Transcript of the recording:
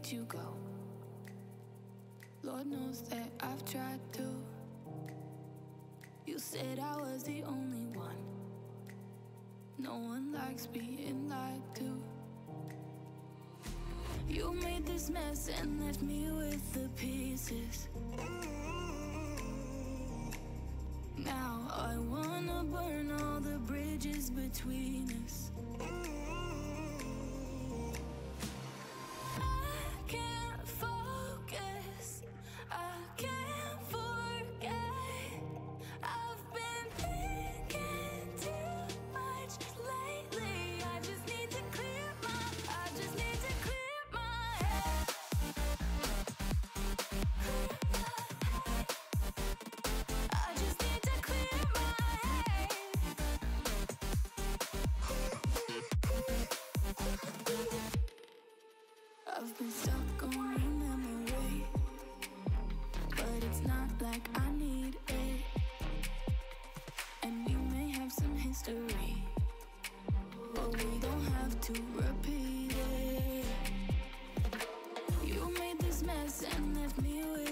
let you go. Lord knows that I've tried to. You said I was the only one. No one likes being lied to. You made this mess and left me with the pieces. Now I wanna burn all the bridges between us. I can't focus, I can't forget. I've been thinking too much lately. I just need to clear my head. I just need to clear my head. I've been stuck on your memory, but it's not like I need it. And we may have some history, but we don't have to repeat it. You made this mess and left me with